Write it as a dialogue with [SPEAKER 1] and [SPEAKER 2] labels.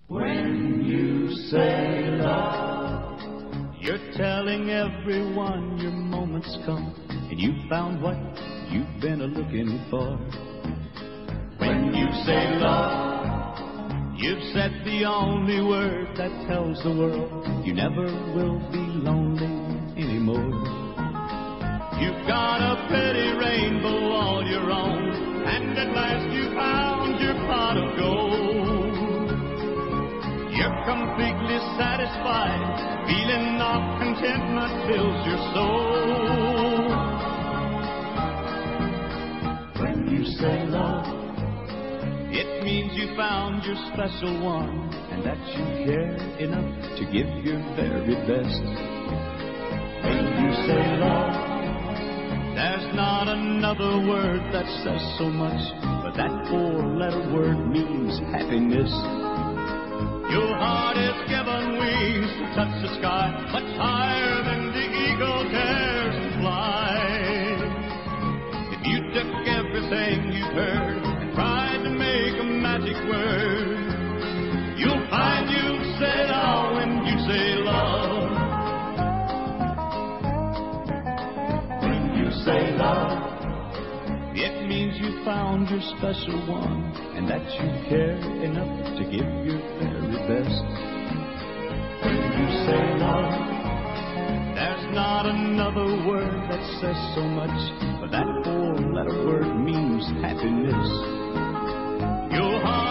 [SPEAKER 1] When you say love, you're telling everyone your moment's come, and you found what you've been a-looking for. When you say love, you've said the only word that tells the world you never will be lonely anymore. You've got a pretty rainbow all your own, and at last you found your pot of gold. You're completely satisfied, feeling of contentment fills your soul. When you say love, it means you found your special one, and that you care enough to give your very best. When you say love, there's not another word that says so much, but that four-letter word means happiness. Your heart is given wings to touch the sky, much higher than the eagle dares to fly. If you took everything you've heard and tried to make a magic word, you'll find you've said it all when you say love. When you say love, it means you found your special one, and that you care enough to give your very best. When you say love, there's not another word that says so much, but that four-letter word means happiness. Your heart